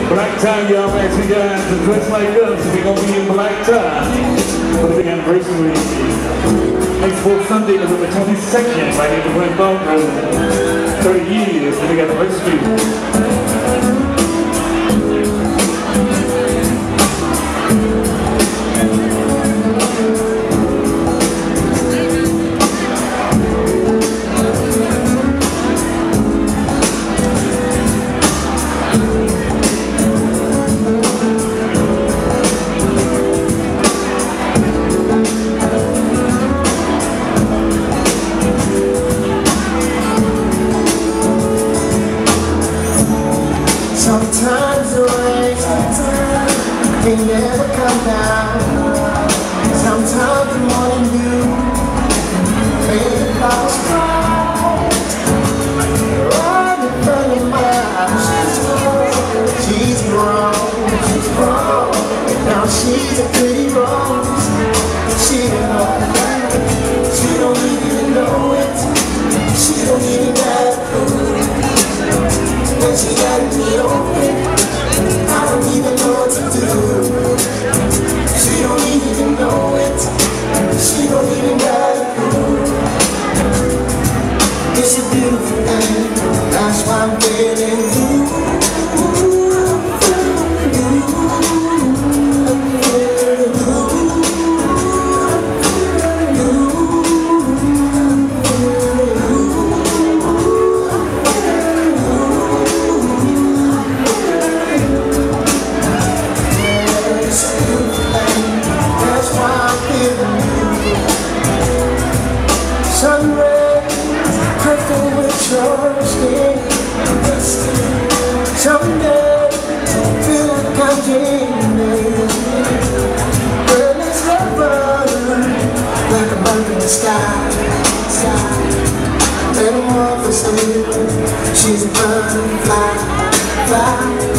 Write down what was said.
Black tie, y'all fancy guys to dress like us. We're gonna be in black tie for the big anniversary. Next 4th Sunday, November 22nd, right here at the Glen Ballroom. 30 years, the big anniversary. Sometimes the rain, they never come down. Sometimes the morning dew makes the flowers cry. Right in front of my eyes, she's grown, now she's a pretty rose. She don't even know it. She don't even have when she got me open, I don't even know what to do. She don't even know it. She don't even got a clue. It's a beautiful thing. That's why I'm feeling you. Sun rays, purple with your skin. Someday, feel like I'm dreaming. Girl, it's heaven, like a bird in the sky. Metamorphosis, she's a butterfly, fly.